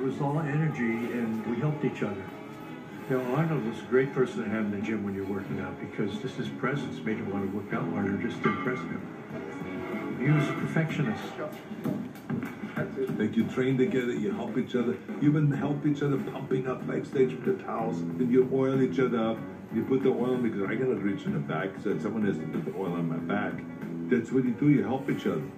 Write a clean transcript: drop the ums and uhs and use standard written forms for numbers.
was all energy, and we helped each other. You know, Arnold was a great person to have in the gym when you're working out because just his presence made you want to work out harder just to impress him. He was a perfectionist. Like you train together, you help each other. You even help each other pumping up backstage with the towels. Then you oil each other up. You put the oil on because I cannot reach in the back, so someone has to put the oil on my back. That's what you do. You help each other.